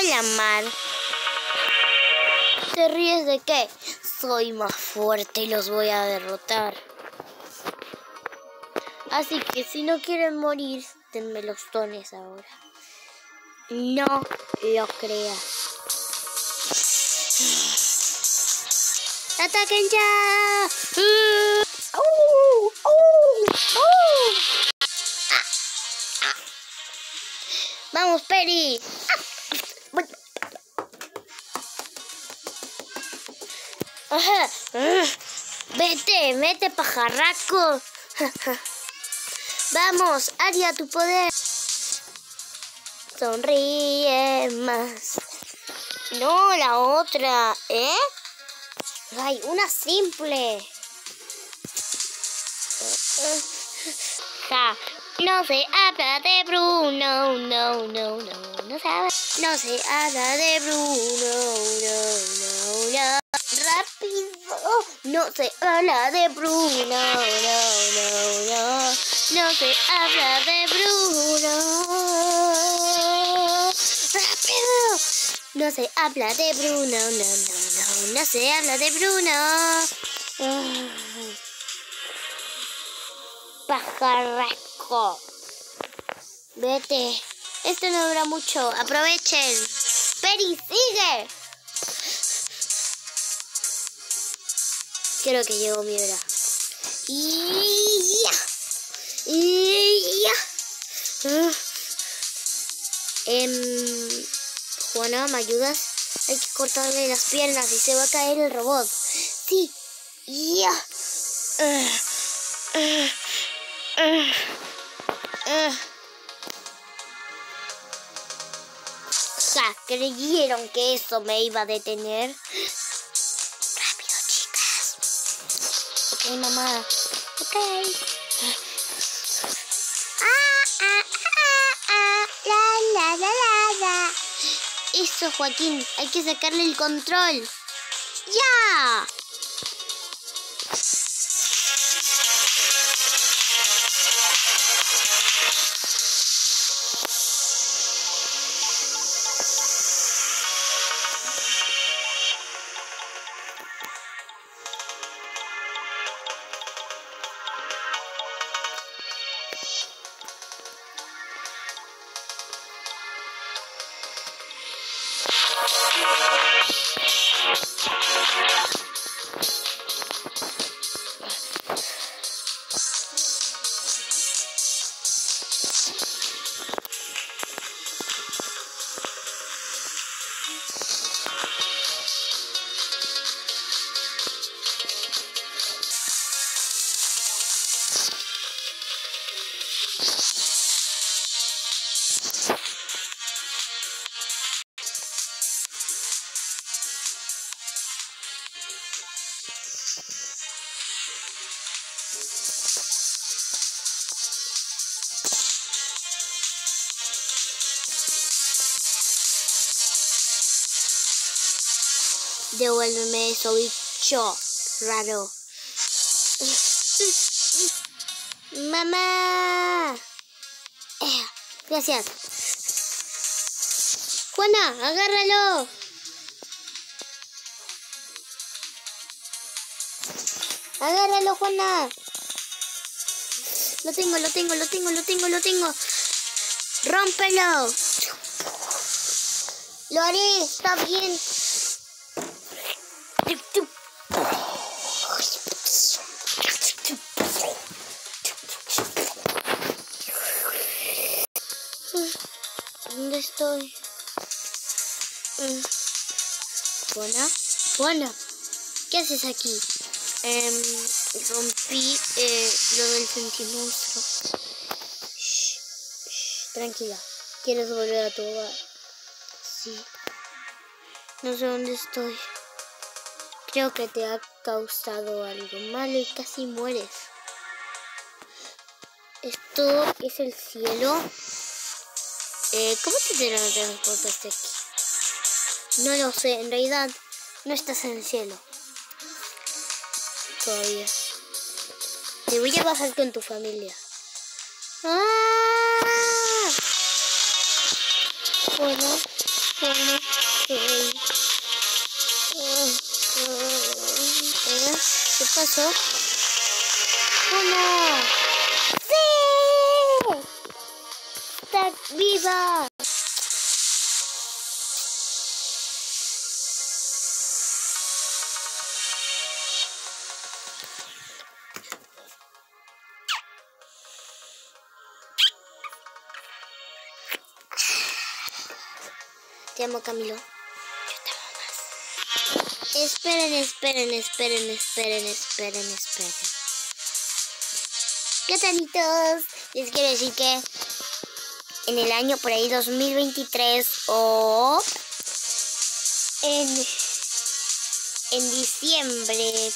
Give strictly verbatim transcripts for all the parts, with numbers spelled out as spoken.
Hola, Mar. ¿Te ríes de qué? Soy más fuerte y los voy a derrotar. Así que si no quieren morir, denme los dones ahora. No lo creas. ¡Ataquen ya! ¡Uh! ¡Oh! ¡Oh! ¡Oh! Ah, ah. ¡Vamos, Peri! Ah. Ajá. Vete, vete, pajarraco. Vamos, Aria, tu poder. Sonríe más. No, la otra, ¿eh? Ay, una simple. Ja, no se habla de Bruno, no, no, no, no se habla, no se habla de Bruno, no, no, no. Rápido, no se habla de Bruno, no, no, no, no se habla de Bruno. Rápido, no se habla de Bruno, no, no, no, no se habla de Bruno. Uh. Pajarraco. Vete. Esto no dura mucho. Aprovechen. Peri, sigue. Creo que llegó mi hora. Y ya. Y ya. Uh. Eh, Juana, ¿me ayudas? Hay que cortarle las piernas y se va a caer el robot. Sí. Ya. Uh. Uh. Uh, uh. Ja, creyeron que eso me iba a detener. Rápido, chicas. Ok, mamá. Ok. Ah, ah, ah, ah. La, la, la, la, la. Eso, Joaquín. Hay que sacarle el control. ¡Ya! Devuélveme eso, bicho raro. Mamá. Eh, gracias. Juana, agárralo. Agárralo, Juana. Lo tengo, lo tengo, lo tengo, lo tengo, lo tengo. Rómpelo. Lo haré, está bien. ¿Dónde estoy? Juana, Juana, ¿qué haces aquí? Eh, rompí eh, lo del sentimonstruo. Shh, shh, tranquila. ¿Quieres volver a tu hogar? Sí. No sé dónde estoy. Creo que te ha causado algo malo y casi mueres. ¿Esto es el cielo? Eh, ¿Cómo te teletransportaste aquí? No lo sé, en realidad no estás en el cielo. Todavía. Te voy a bajar con tu familia. ¡Ah! Bueno, Bueno, okay. uh, uh, ¿eh? ¿Qué pasó? ¡Hola! ¡Sí! ¡Está viva! Te amo, Camilo. Yo te amo más. Esperen, esperen, esperen, esperen, esperen, esperen. ¿Qué tanitos? Les quiero decir que en el año por ahí dos mil veintitrés o en, en diciembre,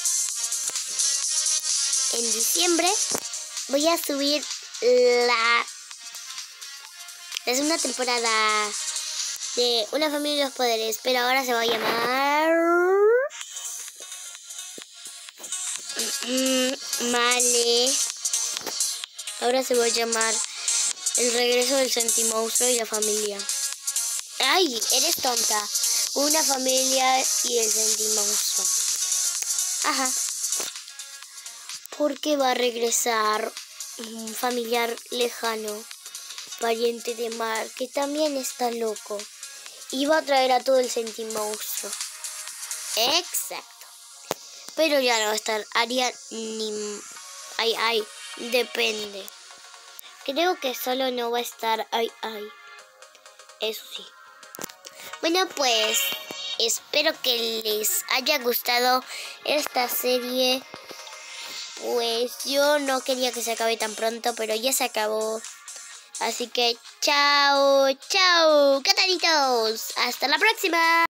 en diciembre voy a subir la, la segunda temporada de Una familia de los poderes, pero ahora se va a llamar Male. Ahora se va a llamar El regreso del Sentimonstruo y la familia. ¡Ay! Eres tonta. Una familia y el Sentimonstruo. Ajá. Porque va a regresar un familiar lejano, pariente de Mar, que también está loco. Y va a traer a todo el Sentimonstruo. Exacto. Pero ya no va a estar Ariel ni... Ay, ay. Depende. Creo que solo no va a estar Ay, ay. Eso sí. Bueno, pues espero que les haya gustado esta serie. Pues yo no quería que se acabe tan pronto, pero ya se acabó. Así que chao, chao, catanitos. Hasta la próxima.